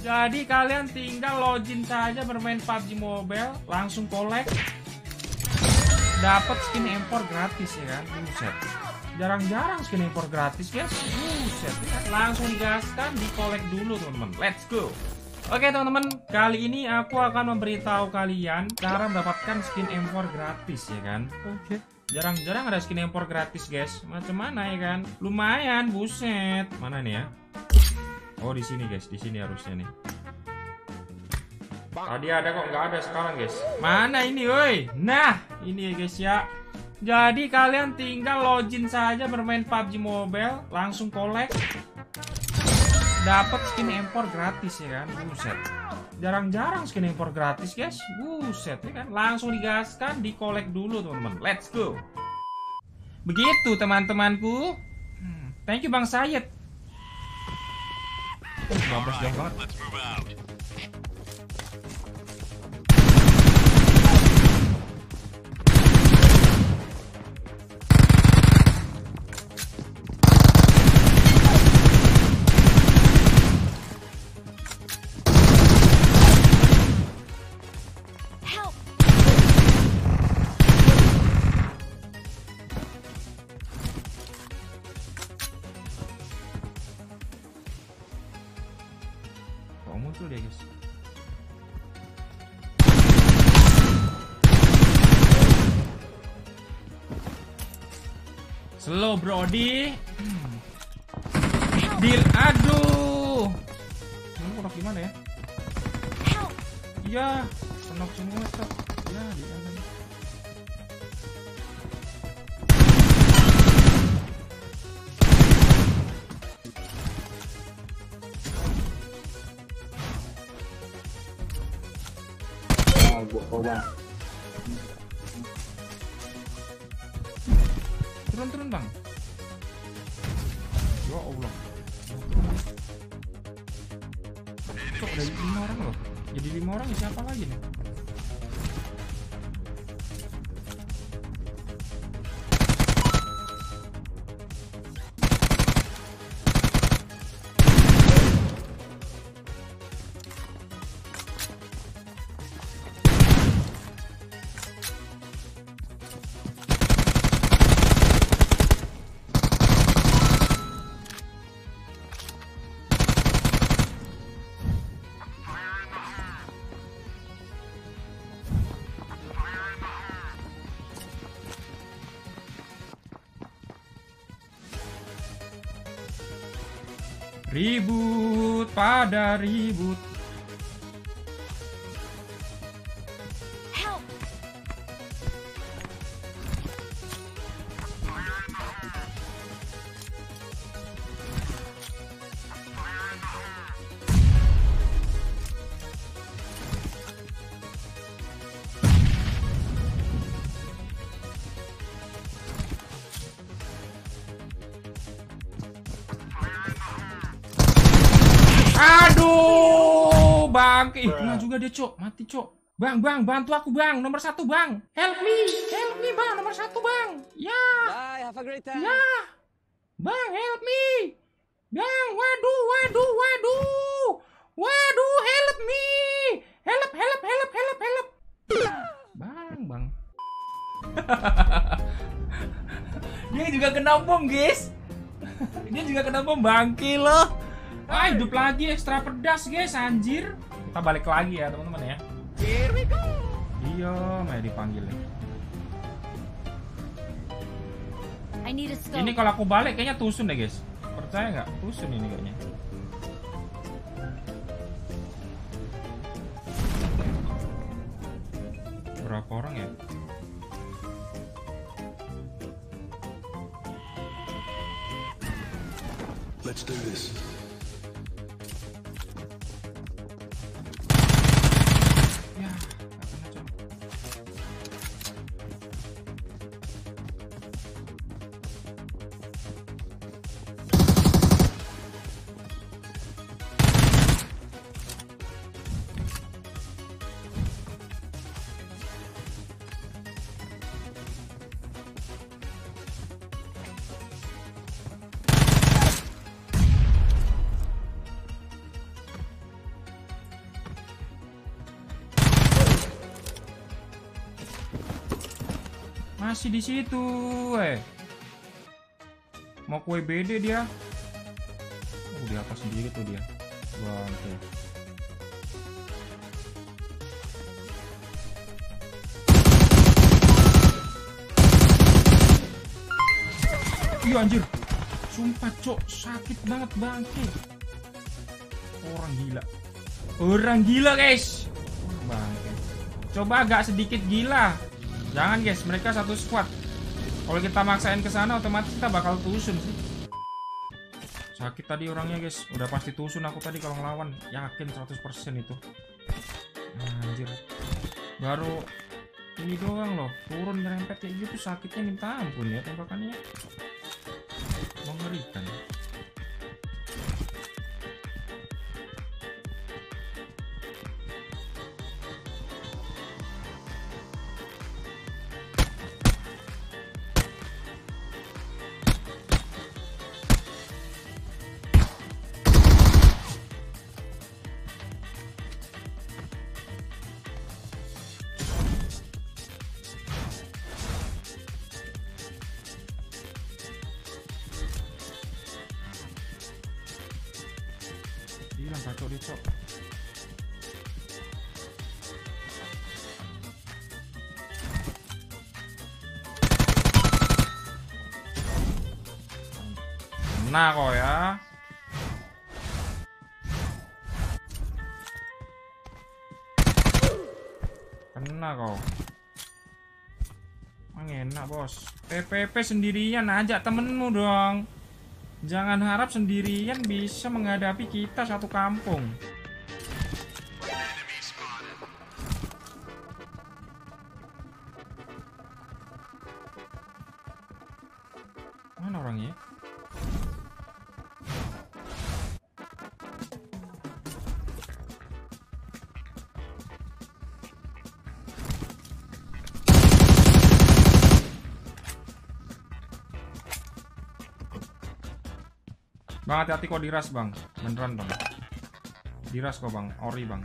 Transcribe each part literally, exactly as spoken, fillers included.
Jadi kalian tinggal login saja bermain P U B G Mobile, langsung collect, dapat skin impor gratis ya kan. Buset. Jarang-jarang skin impor gratis guys. Buset ya kan? Langsung digaskan, di collect dulu teman-teman. Let's go. Oke teman-teman, kali ini aku akan memberitahu kalian cara mendapatkan skin impor gratis ya kan. Oke. Jarang-jarang ada skin impor gratis guys. Macam mana ya kan? Lumayan, buset. Mana nih ya? Oh di sini guys, di sini harusnya nih. Tadi ada kok, nggak ada sekarang guys. Mana ini, woi? Nah, ini ya guys ya. Jadi kalian tinggal login saja bermain P U B G Mobile, langsung collect, dapat skin impor gratis ya kan. Buset. Jarang-jarang skin impor gratis guys. Buset ya kan. Langsung digaskan, di collect dulu teman-teman. Let's go. Begitu teman-temanku. Hmm, thank you Bang Sayed. Bablas jauh banget. Muncul deh guys. Slow Brody. Hmm. Deal, aduh. Ini kurang gimana ya? Iya, senok semua stop. Ya, di sana. Turun-turun bang. Ya Allah. Cok ada lima orang loh. Jadi lima orang siapa lagi nih? Ribut pada ribut. Help. Aduh, bang, ih, kena juga dia, cok, mati, cok. Bang, bang, bantu aku, bang, nomor satu, bang. Help me, help me, bang, nomor satu, bang. Ya. Bye, have a great time. Ya, bang, help me, bang. Waduh, waduh, waduh, waduh, help me, help, help, help, help, help. Bang, bang. Dia juga kena bom, guys. Dia juga kena bom, bangki loh. Ah, hidup lagi ekstra pedas guys, anjir. Kita balik lagi ya teman-teman ya. Here we go. Iya, mau dipanggil nih. Ini kalau aku balik kayaknya tusun deh guys. Percaya nggak? Tusun ini kayaknya. Berapa orang ya? Let's do this. Masih di situ, eh. Mau kue B D dia. Oh, di atas sendiri tuh dia. Bangke. Iya anjir. Sumpah cok, sakit banget bangke. Orang gila. Orang gila guys. Bangke. Coba agak sedikit gila. Jangan guys, mereka satu squad. Kalau kita maksain ke sana otomatis kita bakal tusun sih. Sakit tadi orangnya guys. Udah pasti tusun aku tadi kalau ngelawan. Yakin seratus persen itu. Anjir. Baru ini doang loh. Turun nyerempet kayak gitu sakitnya minta ampun ya tembakannya. Mengerikan. Hilang kacau dia cok. Nah kok ya. Kena kau. Emang enak bos. T P P sendirian, ajak temenmu dong. Jangan harap sendirian bisa menghadapi kita satu kampung. Mana orangnya? Bang, hati-hati kok diras bang. Beneran bang. Diras kok bang. Ori bang.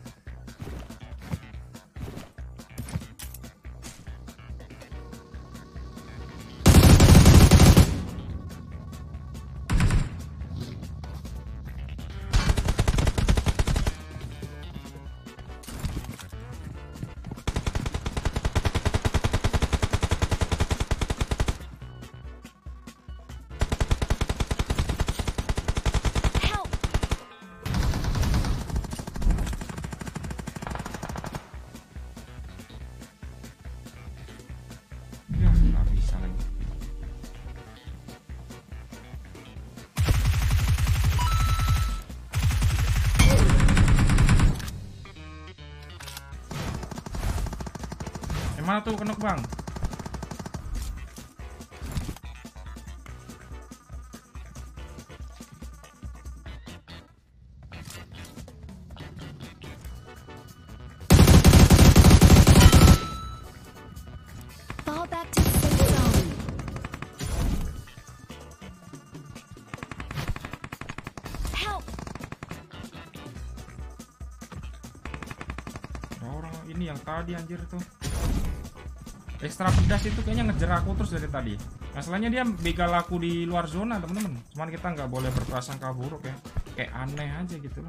Mana tuh kenok bang? Fall back to the safe zone. Help! Ada orang ini yang tadi anjir tuh. Ekstra pedas itu kayaknya ngejar aku terus dari tadi. Masalahnya dia begal aku di luar zona teman-teman. Cuman kita nggak boleh berprasangka buruk ya. Kayak aneh aja gitu loh.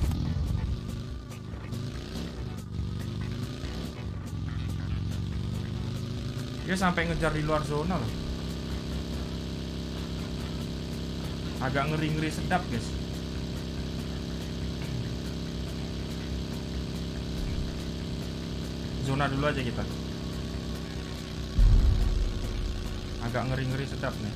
Dia sampai ngejar di luar zona loh. Agak ngeri-ngeri sedap guys. Zona dulu aja kita. Agak ngeri-ngeri sedap nih.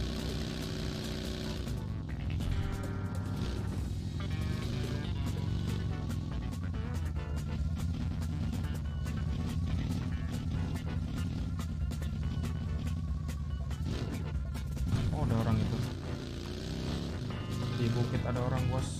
Oh, ada orang itu. Di bukit ada orang bos.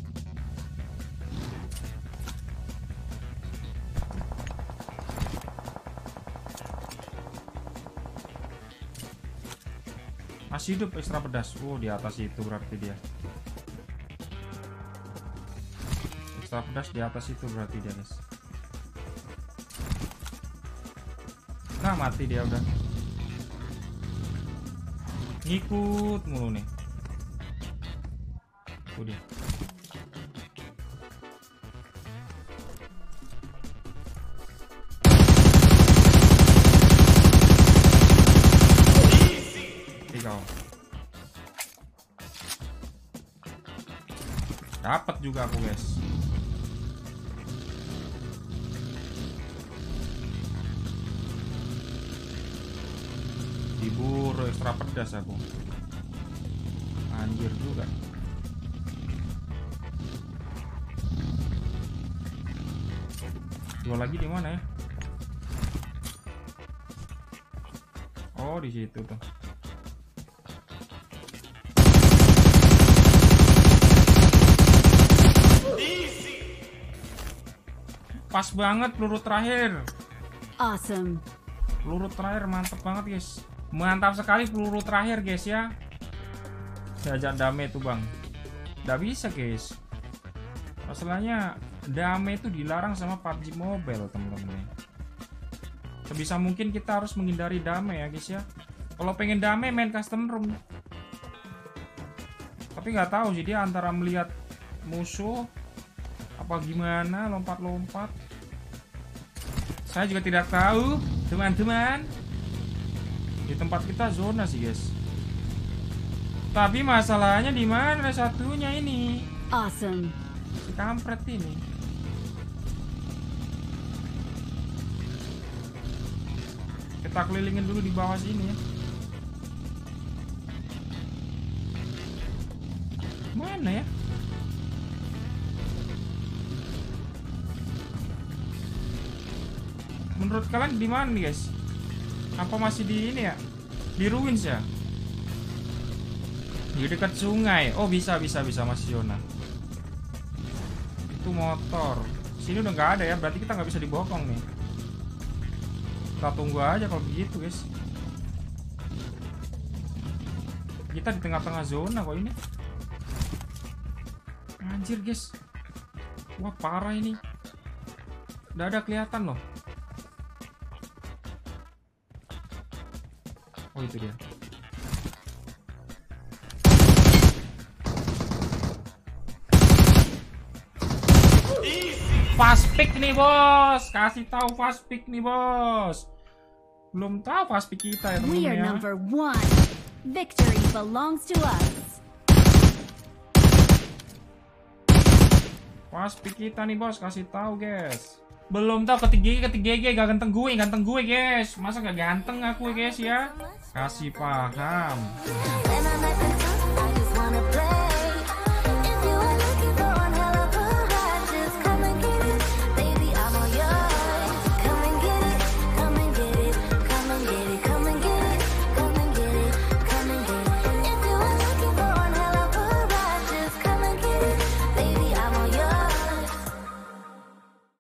Masih hidup ekstra pedas. Oh, di atas itu berarti dia. Ekstra pedas di atas itu berarti dia, guys. Nah, mati dia udah. Ngikut mulu nih. Tuh dia. Kau. Dapat juga aku, guys. Diburu ekstra pedas aku. Anjir juga. Dua lagi di mana ya? Oh, di situ tuh. Pas banget peluru terakhir. Awesome. Peluru terakhir mantap banget, guys. Mantap sekali peluru terakhir, guys ya. Diajak damai tuh, Bang. Nggak bisa, guys. Masalahnya damai itu dilarang sama P U B G Mobile, teman-teman. Sebisa mungkin kita harus menghindari damai ya, guys ya. Kalau pengen damai main custom room. Tapi nggak tahu sih dia antara melihat musuh apa gimana, lompat-lompat. Saya juga tidak tahu, teman-teman. Di tempat kita zona sih, guys. Tapi masalahnya di mana satunya ini? Awesome. Si kampret ini. Kita kelilingin dulu di bawah sini ya. Mana ya? Menurut kalian di mana nih, guys? Apa masih di ini ya? Di ruins ya? Di dekat sungai. Oh, bisa bisa bisa masih zona. Itu motor. Sini udah nggak ada ya. Berarti kita nggak bisa dibokong nih. Kita tunggu aja kalau begitu, guys. Kita di tengah-tengah zona kok ini. Anjir, guys. Wah, parah ini. Udah ada kelihatan loh. Oh, itu dia. Fast pick nih, bos. Kasih tahu fast pick nih, bos. Belum tahu fast pick kita ya, We teman-teman are ya. number one. Victory belongs to us. Fast pick kita nih, bos. Kasih tahu, guys. Belum tahu ketiga ketiga G gak ganteng gue, ganteng gue, guys. Masa gak ganteng aku, guys ya? Kasih paham. When I'm at the top, I just wanna play.